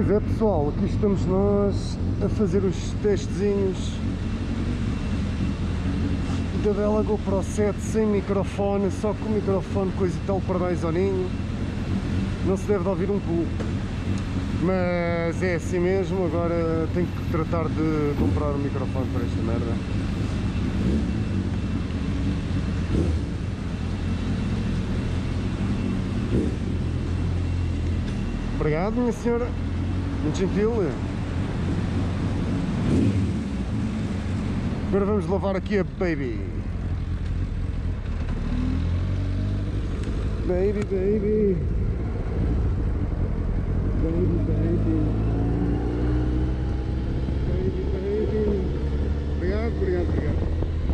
Pois é pessoal, aqui estamos nós a fazer os testezinhos da bela GoPro 7 sem microfone, só com o microfone coisa e tal para dar isoninho. Não se deve de ouvir um pulo, mas é assim mesmo. Agora tenho que tratar de comprar um microfone para esta merda. Obrigado, minha senhora, muito gentil. Agora vamos lavar aqui a baby. Baby, baby. Baby, baby. Baby, baby. Obrigado, obrigado, obrigado.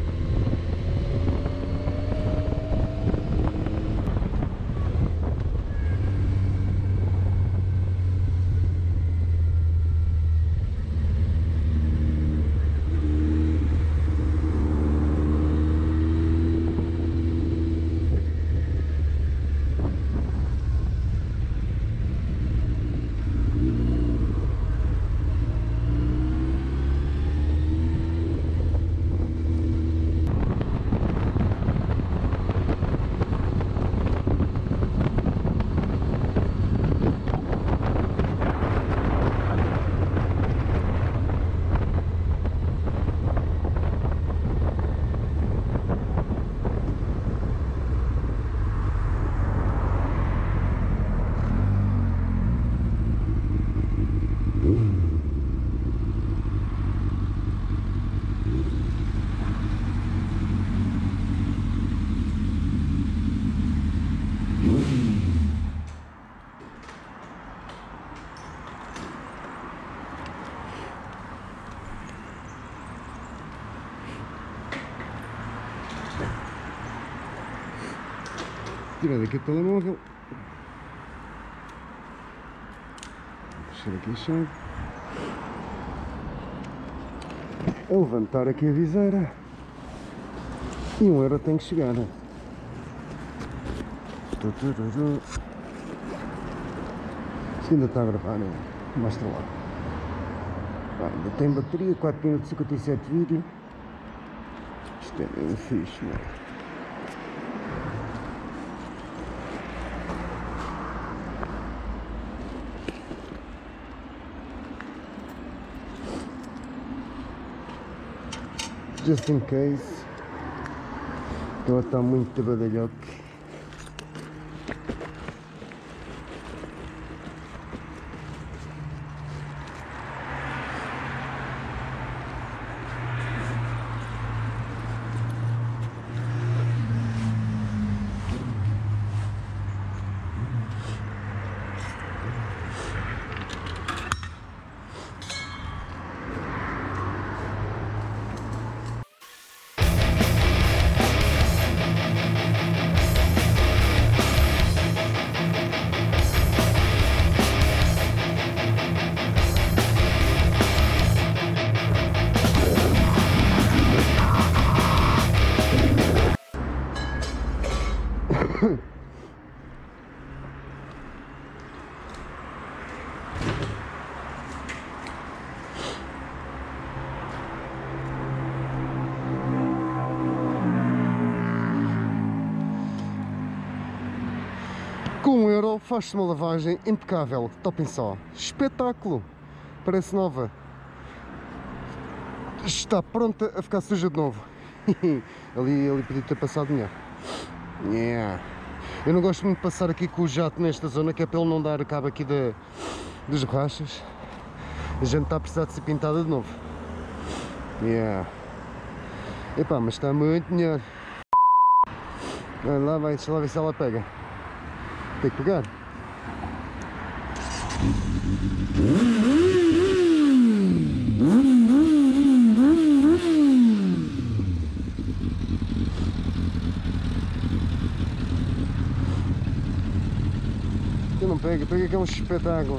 Tirar daqui o telemóvel, puxar aqui a chave, levantar aqui a viseira e €1 tem que chegar. Isto ainda está a gravar, né? Mostra lá. Ainda tem bateria, 4 minutos e 57 de vídeo. Isto é bem fixe, mano. Just in case. Ela está muito badalhoque. Com €1 faz-se uma lavagem impecável, topem só, espetáculo, parece nova, está pronta a ficar suja de novo. ali podia ter passado melhor. Yeah. Eu não gosto muito de passar aqui com o jato nesta zona, que é para ele não dar cabo aqui das borrachas. A gente está a precisar de ser pintada de novo. Yeah. Epá, mas está muito melhor. Vai lá, deixa lá ver se ela pega. Tem que pegar. Que não pega, pega que é um espetáculo.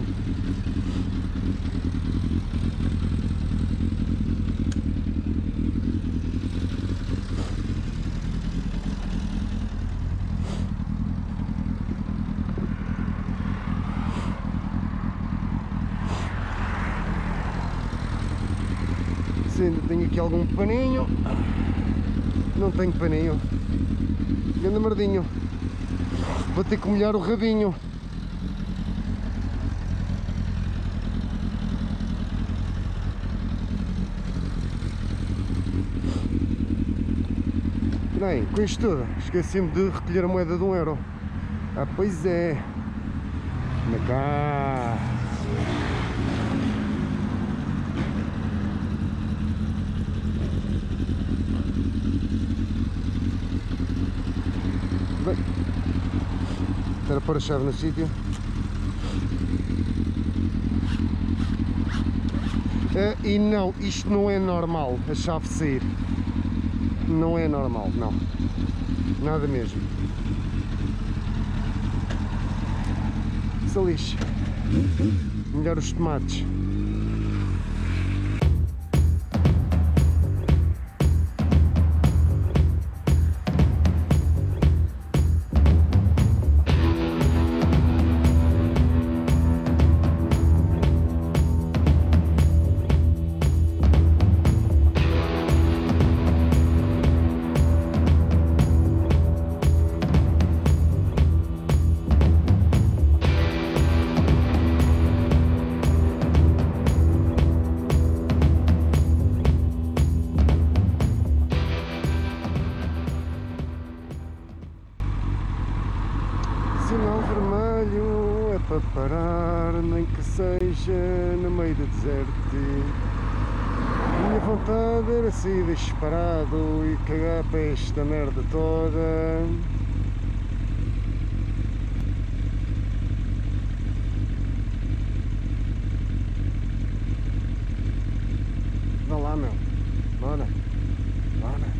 se ainda tenho aqui algum paninho. Não tenho paninho. Ganda merdinho. Vou ter que molhar o rabinho. Bem, com isto tudo, esqueci-me de recolher a moeda de €1. Ah, pois é. Anda cá. Bem, para pôr a chave no sítio. E não, isto não é normal, a chave sair. Não é normal, não. Nada mesmo. Se lixe. Molhar os tomates. Sinal vermelho é para parar, nem que seja no meio do deserto. Minha vontade era sair disparado e cagar para esta merda toda. Vá lá, meu. Bora. Bora.